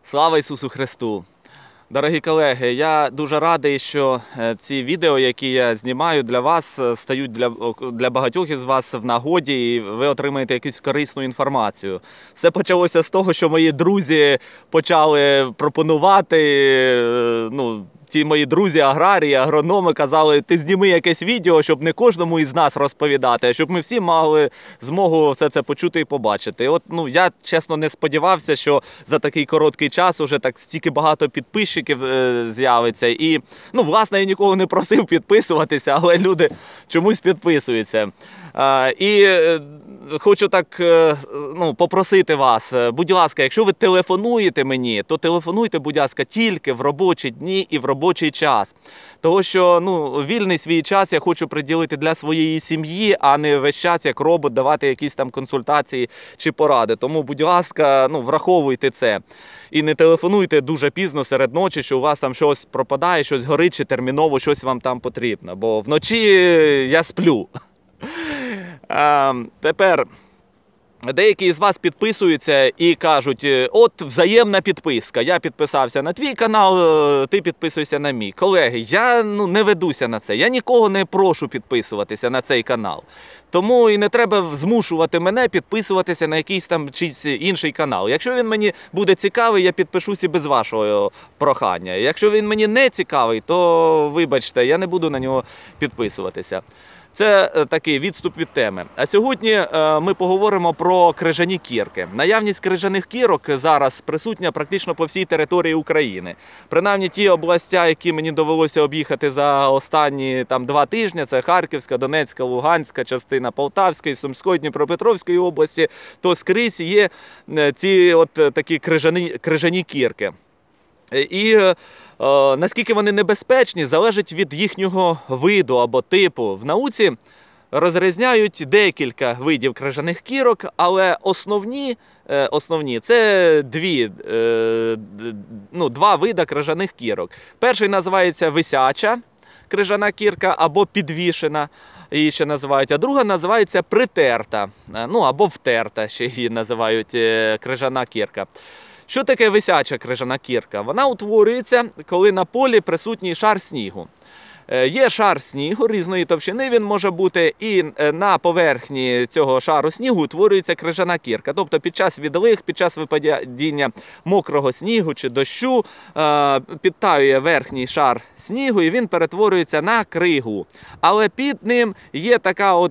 Слава Ісусу Христу! Дорогі колеги, я дуже радий, що ці відео, які я знімаю для вас, стають для багатьох із вас в нагоді, і ви отримаєте якусь корисну інформацію. Все почалося з того, що мої друзі почали пропонувати, ті мої друзі, аграрії, агрономи казали, ти зніми якесь відео, щоб не кожному із нас розповідати, а щоб ми всі мали змогу все це почути і побачити. І от, я, чесно, не сподівався, що за такий короткий час уже так стільки багато підписчиків з'явиться. І, власне, я нікого не просив підписуватися, але люди чомусь підписуються. І хочу так попросити вас, будь ласка, якщо ви телефонуєте мені, то телефонуйте, будь ласка, тільки в робочі дні і в робочий час. Тому що вільний свій час я хочу приділити для своєї сім'ї, а не весь час як робот давати якісь там консультації чи поради. Тому, будь ласка, враховуйте це. І не телефонуйте дуже пізно серед ночі, що у вас там щось пропадає, щось горить, чи терміново щось вам там потрібно. Бо вночі я сплю. Тепер деякі із вас підписуються і кажуть, от взаємна підписка, я підписався на твій канал, ти підписуйся на мій. Колеги, я не ведуся на це, я нікого не прошу підписуватися на цей канал. Тому і не треба змушувати мене підписуватися на якийсь там чийсь інший канал. Якщо він мені буде цікавий, я підпишусь і без вашого прохання. Якщо він мені не цікавий, то вибачте, я не буду на нього підписуватися. Це такий відступ від теми. А сьогодні ми поговоримо про крижані кірки. Наявність крижаних кірок зараз присутня практично по всій території України. Принаймні ті області, які мені довелося об'їхати за останні 2 тижні, це Харківська, Донецька, Луганська, частина Полтавської, Сумської, Дніпропетровської області, то скрізь є ці такі крижані кірки. І наскільки вони небезпечні, залежить від їхнього виду або типу. В науці розрізняють декілька видів крижаних кірок, але основні це два види крижаних кірок. Перший називається висяча крижана кірка або підвішена, її ще називають, а друга називається притерта, або втерта, ще її називають крижана кірка. Що таке висяча крижана кірка? Вона утворюється, коли на полі присутній шар снігу. Є шар снігу різної товщини, він може бути, і на поверхні цього шару снігу утворюється крижана кірка. Тобто під час відлиг, під час випадіння мокрого снігу чи дощу підтаює верхній шар снігу і він перетворюється на кригу. Але під ним є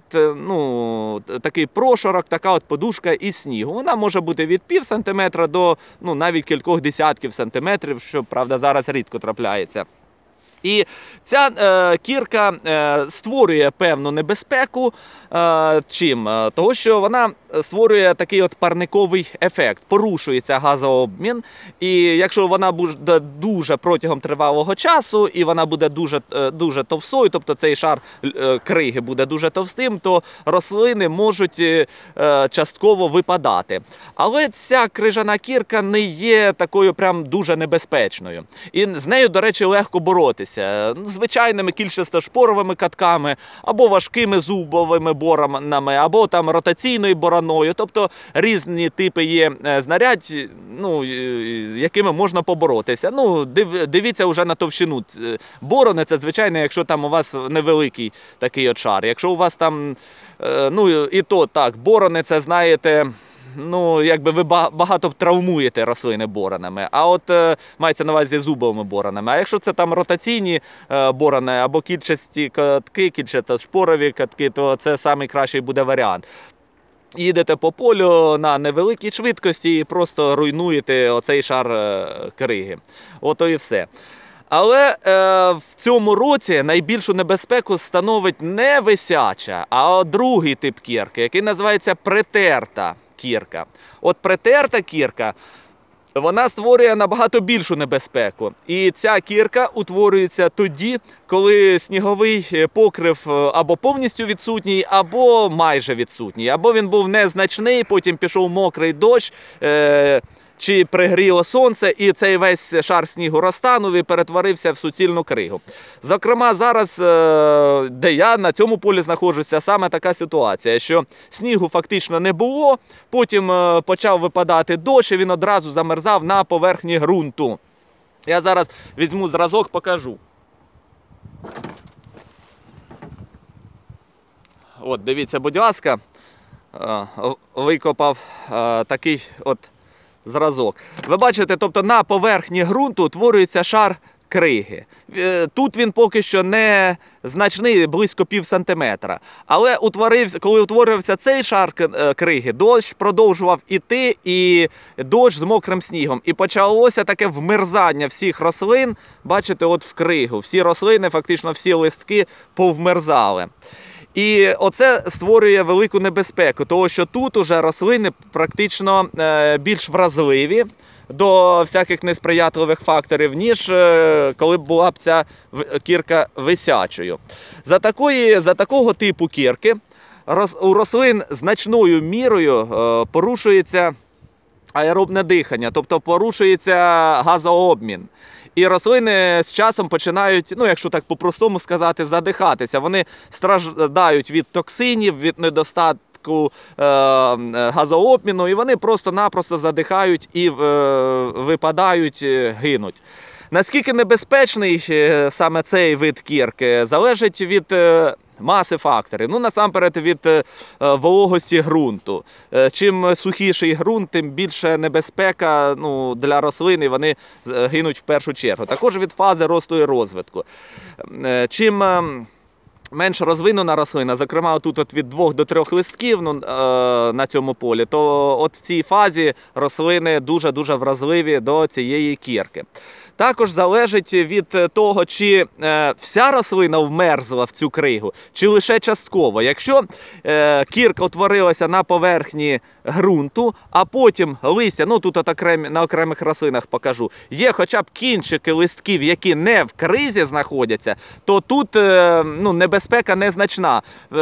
такий прошарок, така подушка із снігу. Вона може бути від пів сантиметра до навіть кількох десятків сантиметрів, що, правда, зараз рідко трапляється. І ця кірка створює певну небезпеку. Чим? Того, що вона створює такий парниковий ефект, порушується газообмін. І якщо вона буде дуже протягом тривалого часу, і вона буде дуже товстою, тобто цей шар криги буде дуже товстим, то рослини можуть частково випадати. Але ця крижана кірка не є такою прям дуже небезпечною. І з нею, до речі, легко боротися. Звичайними кільчастошпоровими катками, або важкими зубовими боронами, або ротаційною бороною. Тобто різні типи є знарядь, якими можна поборотися. Дивіться вже на товщину борони, це звичайно, якщо там у вас невеликий такий шар. Якщо у вас там, і то так, борони це, знаєте, ви багато травмуєте рослини боронами, а мається на увазі зубовими боронами. А якщо це ротаційні борони або кільчасті катки, кільчастошпорові катки, то це найкращий буде варіант. Їдете по полю на невеликій швидкості і просто руйнуєте оцей шар криги. Ото і все. Але в цьому році найбільшу небезпеку становить не висяча, а другий тип кірки, який називається притерта кірка. Притерта кірка, вона створює набагато більшу небезпеку. І ця кірка утворюється тоді, коли сніговий покрив або повністю відсутній, або майже відсутній. Або він був незначний, потім пішов мокрий дощ, чи пригріло сонце, і цей весь шар снігу розтанув і перетворився в суцільну кригу. Зокрема, зараз, де я на цьому полі знаходжуся, саме така ситуація, що снігу фактично не було, потім почав випадати дощ, і він одразу замерзав на поверхні ґрунту. Я зараз візьму зразок, покажу. От, дивіться, будь ласка, викопав такий от зразок. Ви бачите, тобто на поверхні ґрунту утворюється шар криги. Тут він поки що не значний, близько пів сантиметра. Але коли утворився цей шар криги, дощ продовжував іти, і дощ з мокрим снігом. І почалося таке вмерзання всіх рослин, бачите, от в кригу. Всі рослини, фактично всі листки повмерзали. І оце створює велику небезпеку, тому що тут уже рослини практично більш вразливі до всяких несприятливих факторів, ніж коли б була б ця кірка висячою. За такого типу кірки у рослин значною мірою порушується аеробне дихання, тобто порушується газообмін. І рослини з часом починають, ну якщо так по-простому сказати, задихатися. Вони страждають від токсинів, від недостатку газообміну, і вони просто-напросто задихають і випадають, гинуть. Наскільки небезпечний саме цей вид кірки, залежить від маси факторів. Ну, насамперед, від вологості ґрунту. Чим сухіший ґрунт, тим більше небезпека для рослин, і вони гинуть в першу чергу. Також від фази росту і розвитку. Чим менш розвинена рослина, зокрема тут від 2 до 3 листків на цьому полі, то от в цій фазі рослини дуже-дуже вразливі до цієї кірки. Також залежить від того, чи вся рослина вмерзла в цю кригу, чи лише частково. Якщо кірка утворилася на поверхні ґрунту, а потім листя, тут на окремих рослинах покажу, є хоча б кінчики листків, які не в кризі знаходяться, то тут небезпека незначна.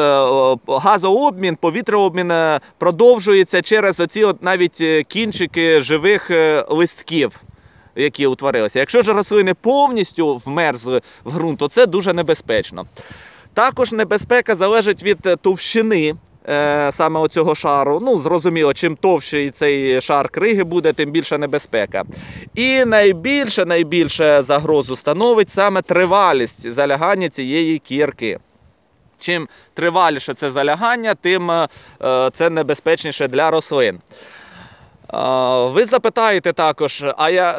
Газообмін, повітрообмін продовжується через оці навіть кінчики живих листків, які утворилися. Якщо ж рослини повністю вмерзли в ґрунт, то це дуже небезпечно. Також небезпека залежить від товщини саме оцього шару. Зрозуміло, чим товщий цей шар криги буде, тим більша небезпека. І найбільше загрозу становить саме тривалість залягання цієї кірки. Чим триваліше це залягання, тим це небезпечніше для рослин. Ви запитаєте також,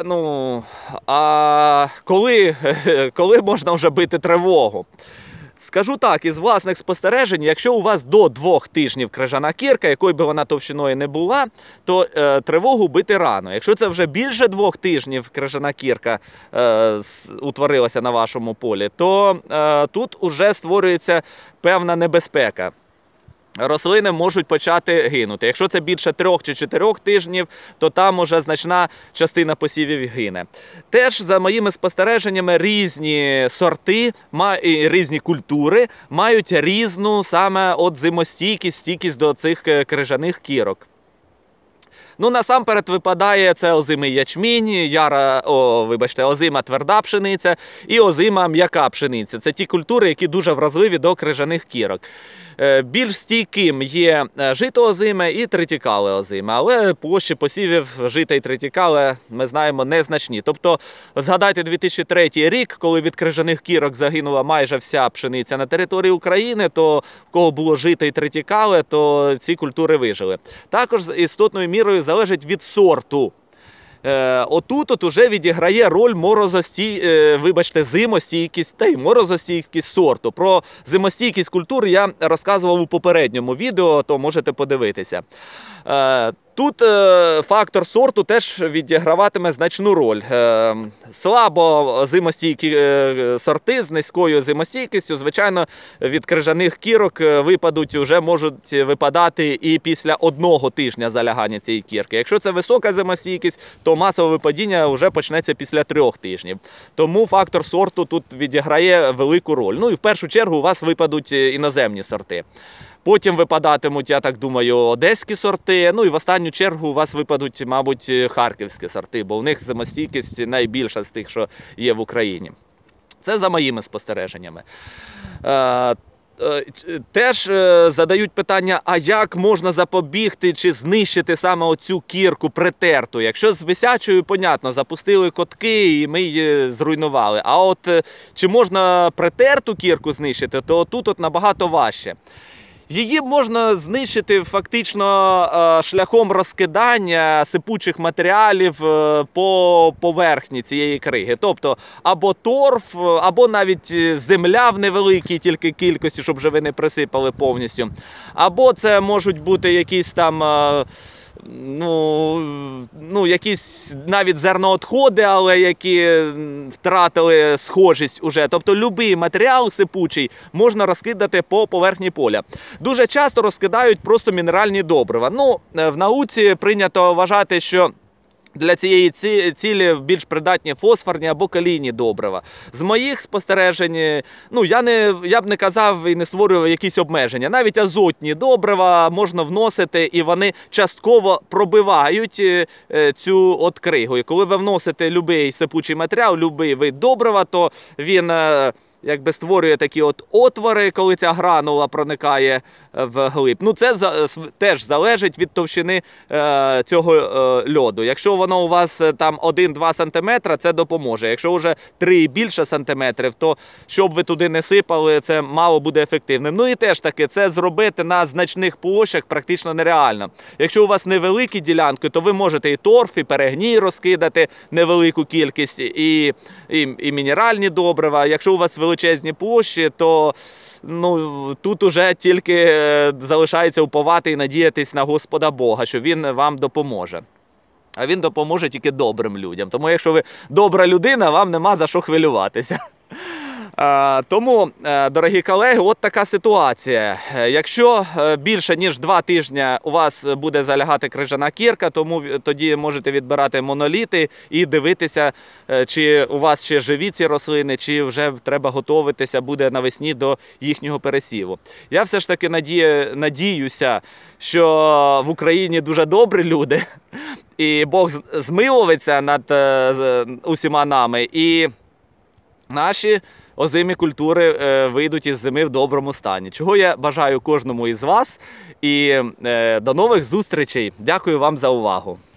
коли можна вже бити тривогу? Скажу так, із власних спостережень, якщо у вас до 2 тижнів крижана кірка, якою би вона товщиною не була, то тривогу бити рано. Якщо це вже більше 2 тижнів крижана кірка утворилася на вашому полі, то тут уже створюється певна небезпека. Рослини можуть почати гинути. Якщо це більше 3 чи 4 тижнів, то там уже значна частина посівів гине. Теж, за моїми спостереженнями, різні сорти, різні культури мають різну саме зимостійкість, стійкість до цих крижаних кірок. Насамперед випадає це озимий ячмінь, озима тверда пшениця і озима м'яка пшениця. Це ті культури, які дуже вразливі до крижаних кірок. Більш стійким є жито озиме і тритікале озиме, але площі посівів жита і тритікале, ми знаємо, незначні. Тобто, згадайте 2003 рік, коли від крижаних кірок загинула майже вся пшениця на території України, то в кого було жито і тритікале, то ці культури вижили. Також істотною мірою залежить від сорту. Отут уже відіграє роль зимостійкість та й морозостійкість сорту. Про зимостійкість культур я розказував у попередньому відео, то можете подивитися. Тут фактор сорту теж відіграватиме значну роль. Слабо зимостійкі сорти з низькою зимостійкістю, звичайно, від крижаних кірок можуть випадати і після 1 тижня залягання цієї кірки. Якщо це висока зимостійкість, то масове випадіння вже почнеться після 3 тижнів. Тому фактор сорту тут відіграє велику роль. І в першу чергу у вас випадуть іноземні сорти. Потім випадатимуть, я так думаю, одеські сорти. Ну і в останню чергу у вас випадуть, мабуть, харківські сорти, бо у них зимостійкість найбільша з тих, що є в Україні. Це за моїми спостереженнями. Теж задають питання, а як можна запобігти чи знищити саме оцю кірку притерту? Якщо з висячою, понятно, запустили котки і ми її зруйнували. А от чи можна притерту кірку знищити, то тут набагато важче. Її можна знищити фактично шляхом розкидання сипучих матеріалів по поверхні цієї криги. Тобто або торф, або навіть земля в невеликій тільки кількості, щоб вже ви не присипали повністю. Або це можуть бути якісь там якісь навіть зерноотходи, але які втратили схожість уже. Тобто будь-який матеріал сипучий можна розкидати по поверхні поля. Дуже часто розкидають просто мінеральні добрива. В науці прийнято вважати, що для цієї цілі більш придатні фосфорні або калійні добрива. З моїх спостережень, я б не казав і не створював якісь обмеження. Навіть азотні добрива можна вносити, і вони частково пробивають цю от кригу. І коли ви вносите будь-який сипучий матеріал, будь-який вид добрива, то він якби створює такі от отвори, коли ця гранула проникає вглиб. Це теж залежить від товщини цього льоду. Якщо воно у вас там 1-2 см, це допоможе. Якщо вже 3 і більше сантиметрів, то щоб ви туди не сипали, це мало буде ефективним. І теж таки, це зробити на значних площах практично нереально. Якщо у вас невеликі ділянки, то ви можете і торф, і перегній розкидати невелику кількість, і мінеральні добрива. Якщо у вас величезні площі, то тут уже тільки залишається уповати і надіятись на Господа Бога, що Він вам допоможе. А Він допоможе тільки добрим людям. Тому якщо ви добра людина, вам нема за що хвилюватися. Тому, дорогі колеги, от така ситуація. Якщо більше ніж 2 тижні у вас буде залягати крижана кірка, тоді можете відбирати моноліти і дивитися, чи у вас ще живі ці рослини, чи вже треба готуватися буде навесні до їхнього пересіву. Я все ж таки надіюся, що в Україні дуже добрі люди, і Бог змилується над усіма нами, і наші озимі культури вийдуть із зими в доброму стані. Чого я бажаю кожному із вас. І до нових зустрічей. Дякую вам за увагу.